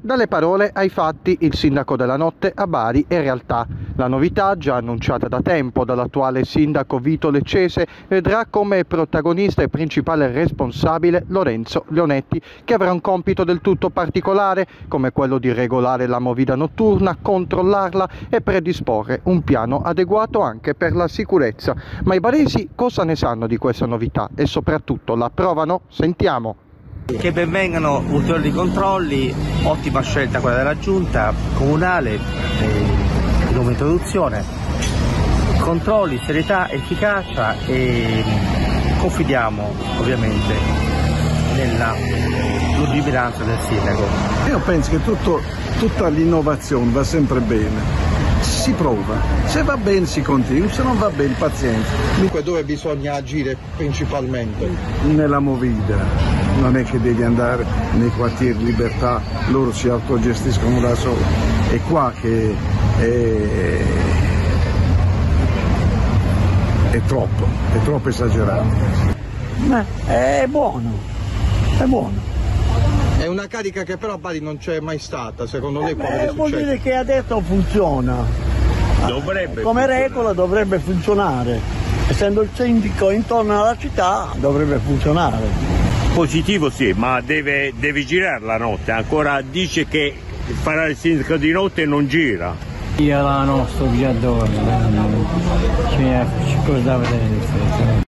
Dalle parole ai fatti, il sindaco della notte a Bari è realtà. La novità, già annunciata da tempo dall'attuale sindaco Vito Leccese, vedrà come protagonista e principale responsabile Lorenzo Leonetti, che avrà un compito del tutto particolare, come quello di regolare la movida notturna, controllarla e predisporre un piano adeguato anche per la sicurezza. Ma i baresi cosa ne sanno di questa novità e soprattutto la provano? Sentiamo. Che benvengano ulteriori controlli, ottima scelta quella della giunta comunale, come introduzione, controlli, serietà, efficacia e confidiamo ovviamente nella lungimiranza del sindaco. Io penso che tutta l'innovazione va sempre bene, si prova, se va bene si continua, se non va bene pazienza. Dunque dove bisogna agire principalmente? Nella movida. Non è che devi andare nei quartieri Libertà, loro si autogestiscono da soli. È qua che è troppo esagerato. Ma è buono, è buono. È una carica che però a Bari non c'è mai stata, secondo lei può avere successo? Vuol dire che adesso funziona. Come regola dovrebbe funzionare. Essendo il sindaco intorno alla città dovrebbe funzionare. Positivo sì, ma deve girare la notte, ancora dice che farà il sindaco di notte e non gira. Io la nostra già dorme, c'è cosa da vedere.